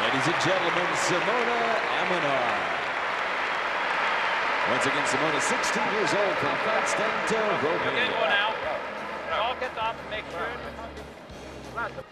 Ladies and gentlemen, Simona Amanar. Once again, Simona, 16 years old from Constanta, Romania. Get one out. All get up, make sure.